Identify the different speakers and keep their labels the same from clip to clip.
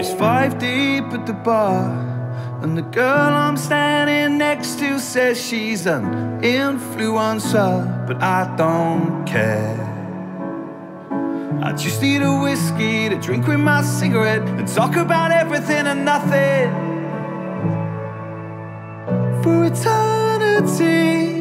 Speaker 1: It's 5 deep at the bar, and the girl I'm standing next to says she's an influencer, but I don't care. I just need a whiskey to drink with my cigarette and talk about everything and nothing for eternity.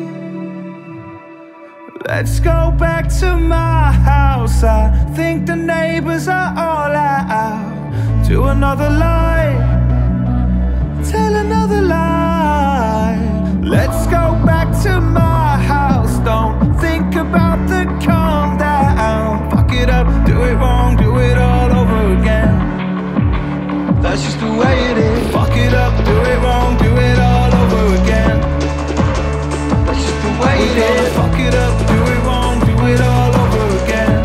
Speaker 1: Let's go back to my house. I think the neighbours are all out. Do another lie, tell another lie. Let's go back to my house. Don't think about the calm down. Fuck it up, do it wrong, do it all over again. That's just the way it is. Fuck it up, do it wrong, do it all over again. That's just the way it is. Fuck it up, do it wrong, do it all over again.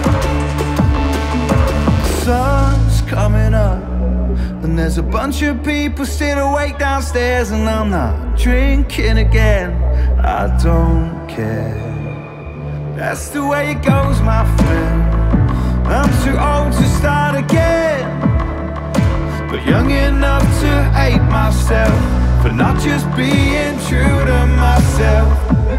Speaker 1: Sun's coming up, and there's a bunch of people still awake downstairs, and I'm not drinking again. I don't care. That's the way it goes, my friend. I'm too old to start again, but young enough to hate myself for not just being true to myself.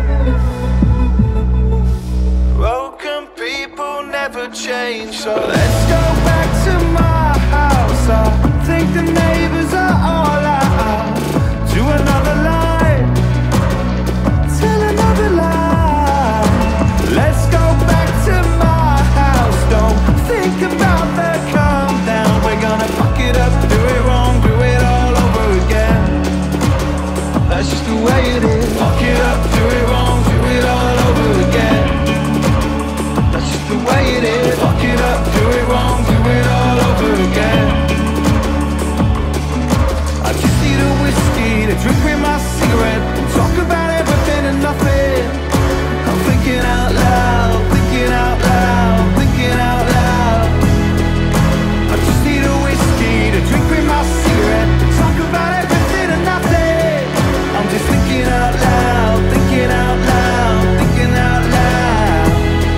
Speaker 1: Broken people never change, so let's go back to my house. I think the neighbours are all out. Do another lie, tell another lie. Let's go back to my house. Don't think about the calm down. We're gonna fuck it up, do it wrong, do it all over again. That's just the way it is. Fuck it up, do it wrong, do it all over again. That's just the way it is. Fuck it up, do it wrong, do it all over again. I just need a whiskey to drink with my cigarette and talk about everything and nothing. I'm thinking out loud, thinking out loud, thinking out loud. I just need a whiskey to drink with my cigarette and talk about everything and nothing. I'm just thinking out loud, thinking out loud, thinking out loud.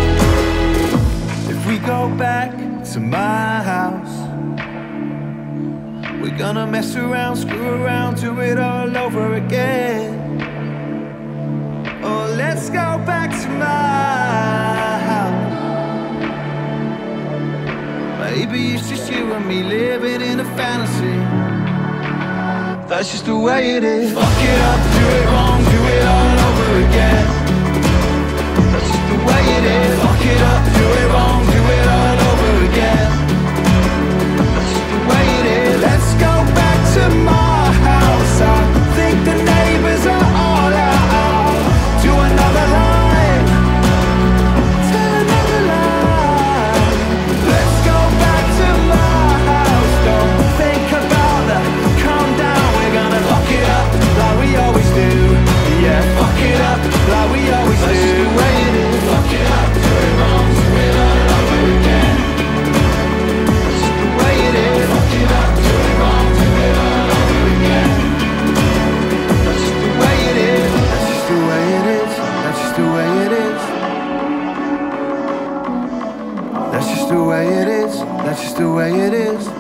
Speaker 1: If we go back to my house, we're gonna mess around, screw around, do it all over again. Oh, let's go back to my house. Maybe it's just you and me living in a fantasy. That's just the way it is. Fuck it up, do it wrong, do it all over again. That's just the way it is. Fuck it up, do it wrong, do it all over again. That's just the way it is. Let's go back to my house. I think the neighbours are all out. Do another lie, tell another lie. Let's go back to my house. Don't think about the calm down. We're gonna fuck it up like we always do. Yeah, fuck it up like we always do. That's just the way it is. Fuck it up, do it wrong, do it all over again. That's just the way it is. Fuck it up, do it wrong, do it all over again. That's just the way it is. That's just the way it is. That's just the way it is. That's just the way it is. That's just the way it is.